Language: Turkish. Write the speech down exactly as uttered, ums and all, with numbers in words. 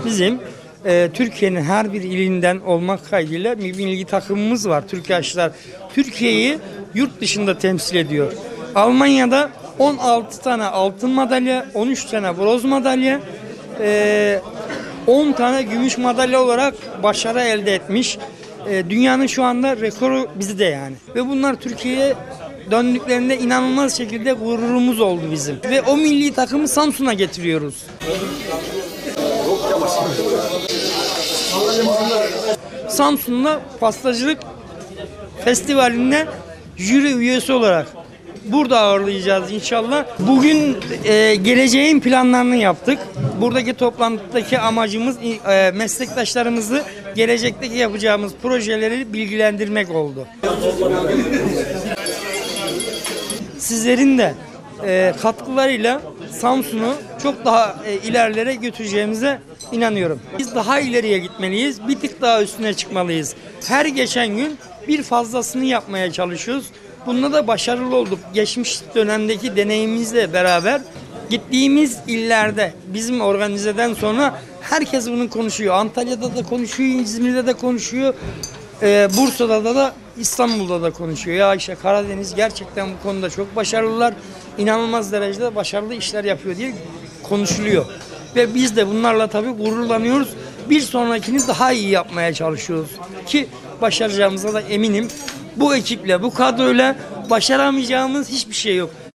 Bizim e, Türkiye'nin her bir ilinden olmak kaydıyla bir milli takımımız var. Türk yaşlılar Türkiye'yi yurt dışında temsil ediyor. Almanya'da on altı tane altın madalya, on üç tane bronz madalya, e, on tane gümüş madalya olarak başarı elde etmiş. E, dünyanın şu anda rekoru bizde yani. Ve bunlar Türkiye'ye döndüklerinde inanılmaz şekilde gururumuz oldu bizim. Ve o milli takımı Samsun'a getiriyoruz. Samsun'da pastacılık festivalinde jüri üyesi olarak burada ağırlayacağız inşallah. Bugün e, geleceğin planlarını yaptık. Buradaki toplantıdaki amacımız e, meslektaşlarımızı gelecekteki yapacağımız projeleri bilgilendirmek oldu. Sizlerin de e, katkılarıyla Samsun'u çok daha e, ilerlere götüreceğimize inanıyorum. Biz daha ileriye gitmeliyiz, bir tık daha üstüne çıkmalıyız. Her geçen gün bir fazlasını yapmaya çalışıyoruz. Bunda da başarılı olduk. Geçmiş dönemdeki deneyimimizle beraber gittiğimiz illerde bizim organizeden sonra herkes bunu konuşuyor. Antalya'da da konuşuyor, İzmir'de de konuşuyor, e, Bursa'da da, da İstanbul'da da konuşuyor. Ya işte Karadeniz gerçekten bu konuda çok başarılılar. İnanılmaz derecede başarılı işler yapıyor diye konuşuluyor. Ve biz de bunlarla tabii gururlanıyoruz. Bir sonrakini daha iyi yapmaya çalışıyoruz. Ki başaracağımıza da eminim. Bu ekiple, bu kadroyla başaramayacağımız hiçbir şey yok.